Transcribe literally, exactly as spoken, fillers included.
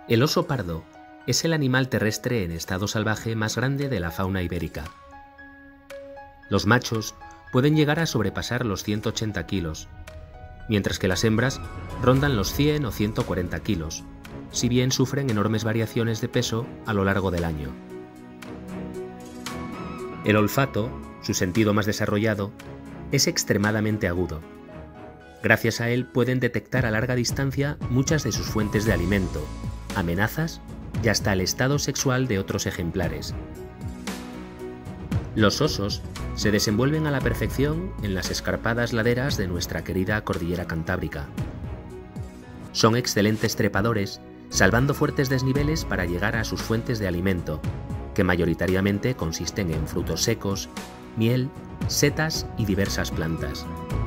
El oso pardo es el animal terrestre en estado salvaje más grande de la fauna ibérica. Los machos pueden llegar a sobrepasar los ciento ochenta kilos, mientras que las hembras rondan los cien o ciento cuarenta kilos, si bien sufren enormes variaciones de peso a lo largo del año. El olfato, su sentido más desarrollado, es extremadamente agudo. Gracias a él pueden detectar a larga distancia muchas de sus fuentes de alimento, amenazas y hasta el estado sexual de otros ejemplares. Los osos se desenvuelven a la perfección en las escarpadas laderas de nuestra querida cordillera cantábrica. Son excelentes trepadores, salvando fuertes desniveles para llegar a sus fuentes de alimento, que mayoritariamente consisten en frutos secos, miel, setas y diversas plantas.